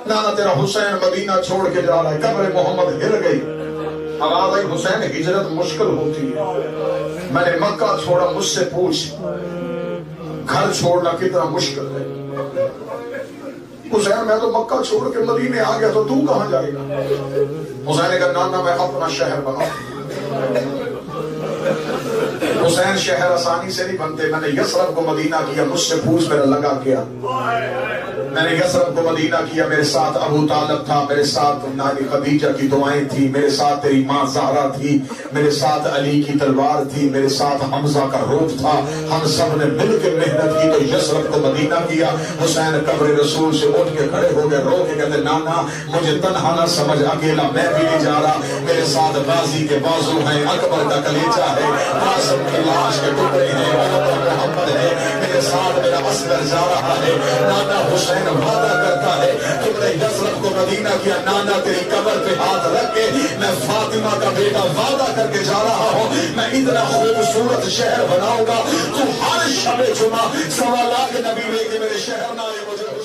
نانا تیرا حسین مدینہ چھوڑ کے جا رہا ہے. قبر محمد ہل گئی. آواز آئی حسین ہجرت مشکل ہوتی ہے. میں نے مکہ چھوڑا, مجھ سے پوچھ گھر چھوڑنا کتنا مشکل ہے. حسین میں تو مکہ چھوڑ کے مدینے آ گیا, تو کہاں جائے گا؟ حسین نے کہا نانا میں اپنا شہر بناؤں. حسین شہر آسانی سے نہیں بنتے. میں نے یثرب کو مدینہ کیا, مجھ سے پوچھ میرا لگا کیا. میں نے یثرب کو مدینہ کیا, میرے ساتھ ابو طالب تھا, میرے ساتھ نانی خدیجہ کی دعائیں تھی, میرے ساتھ تیری ماں زہرا تھی, میرے ساتھ علی کی تلوار تھی, میرے ساتھ حمزہ کا روپ تھا. ہم سب نے مل کے محنت کی تو یثرب کو مدینہ کیا. حسین قبر رسول سے اٹھ کے کھڑے ہو گئے, رو کے کہتے نانا مجھے تنہا نہ سمجھ, اکیلا میں بھی نہیں جا رہا. میرے ساتھ غازی کے بازو ہیں, اکبر کا کلیجہ ہے, قاسم کی لاش کے ٹکڑے ہیں, محمد ہے, میرے ساتھ میرا اصغر جا رہا ہے. نانا حسین وعدہ کرتا ہے تم نے یثرب کو مدینہ کیا, نانا تیری قبر پہ ہاتھ رکھ کے میں فاطمہ کا بیٹا وعدہ کر کے جا رہا ہوں, میں اتنا خوبصورت شہر بناؤں گا تو ہر شب جمعہ 1.25 لاکھ نبی لے کے میرے شہر نہ آئے. مجھے